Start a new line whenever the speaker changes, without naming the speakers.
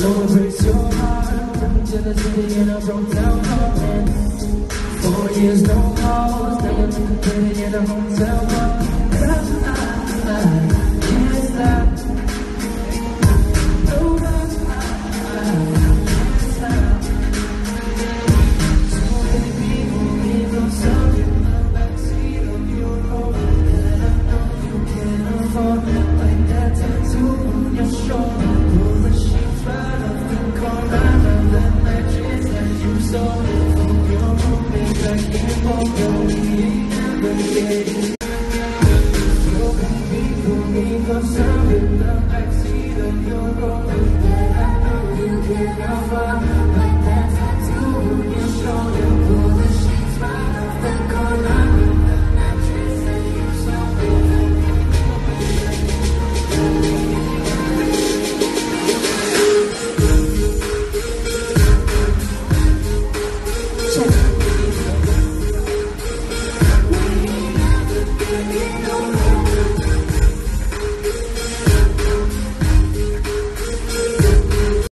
Lord, breaks your heart. Come to the city in a broke down apartment. 4 years, no calls. Never been pretty in a hotel bar. Can't stop. No, can't stop. So baby, we go something in the backseat of your Rover that I know you can't afford. Like that tattoo on your shoulder. Pull the sheets right off the corner of the mattress that you stole from your roommate back in Portland. We ain't never getting. So baby, pull me closer in the backseat of your Rover that I know you can't afford.